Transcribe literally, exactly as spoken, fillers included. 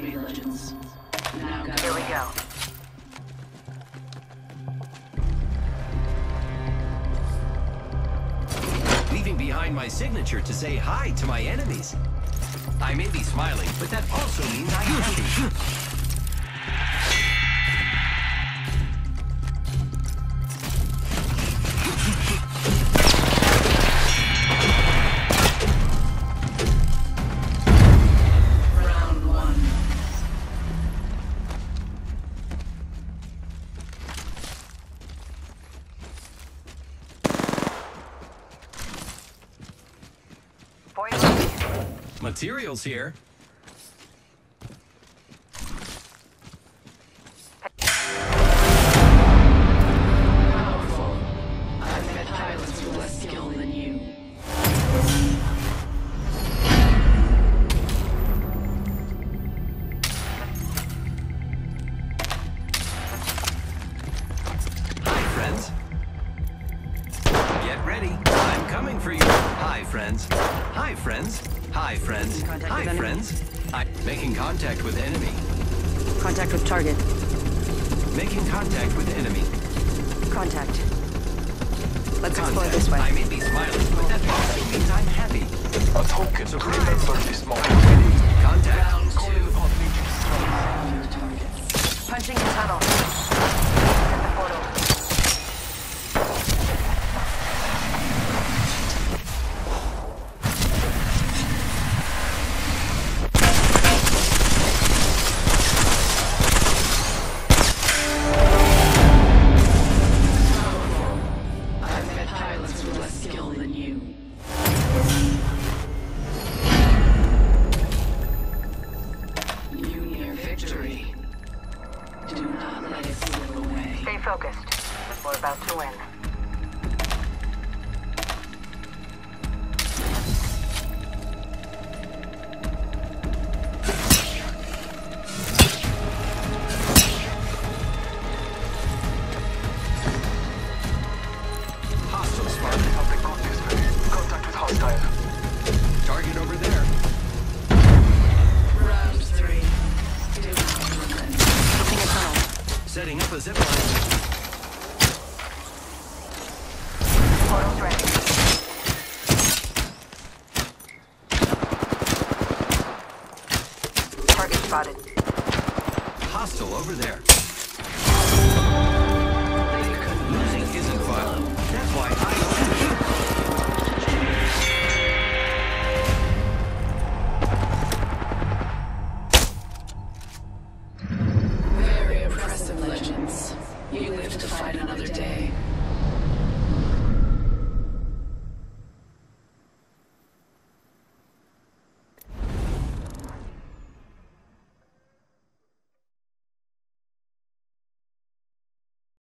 three legends. Now go. Here we go. Leaving behind my signature to say hi to my enemies. I may be smiling, but that also means I'm happy. Materials here. Powerful. I've met pilots with less skill than you. Hi, friends. Get ready. I'm coming for you. Hi, friends. Hi, friends. Hi, friends. Contact Hi, with enemy. friends. I'm making contact with enemy. Contact with target. Making contact with enemy. Contact. Let's explore Contact. this way. I may be smiling, but that also means I'm happy. A token to remember this moment. Contact. Round two. Find your targets. Punching the tunnel. Hit the portal. I've met pilots with less skill than you. You near victory. Do not let it slip away. Stay focused. We're about to win. Hostile spotted. Have they got this way? Contact with hostile. Target over there. Round three. Do not relent. Looking a tunnel. Setting up a zip line. Portal's ready. Target spotted. Hostile over there.